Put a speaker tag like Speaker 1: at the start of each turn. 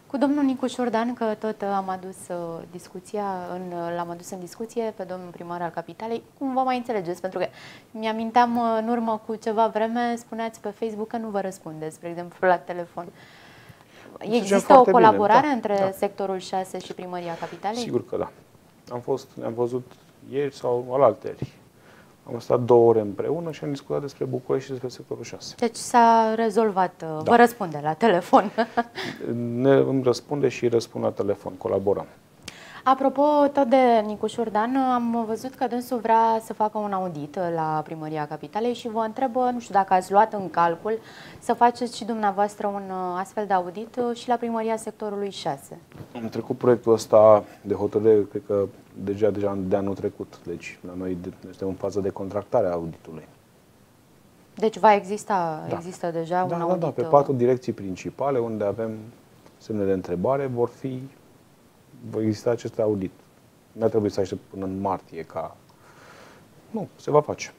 Speaker 1: Cu domnul Nicu Șordan, că tot am adus l-am adus în discuție pe domnul primar al Capitalei, cum vă mai înțelegeți? Pentru că mi-aminteam în urmă cu ceva vreme, spuneați pe Facebook că nu vă răspundeți, spre exemplu, la telefon. Există o colaborare între sectorul 6 și Primăria Capitalei?
Speaker 2: Sigur că da. Am văzut ieri sau alaltăieri. Am stat 2 ore împreună și am discutat despre București și despre sectorul 6.
Speaker 1: Deci s-a rezolvat, vă răspunde la telefon.
Speaker 2: Îmi răspunde și răspund la telefon, colaborăm.
Speaker 1: Apropo, tot de Nicu Șordan, am văzut că dânsul vrea să facă un audit la Primăria Capitalei și vă întreb, nu știu dacă ați luat în calcul să faceți și dumneavoastră un astfel de audit și la Primăria sectorului 6.
Speaker 2: Am trecut proiectul ăsta de hotărâre, cred că deja de anul trecut. Deci la noi este în fază de contractare a auditului.
Speaker 1: Deci va există deja un audit?
Speaker 2: Da, pe 4 direcții principale unde avem semne de întrebare vor exista acest audit. Nu ar trebui să aștept până în martie ca... Nu, se va face.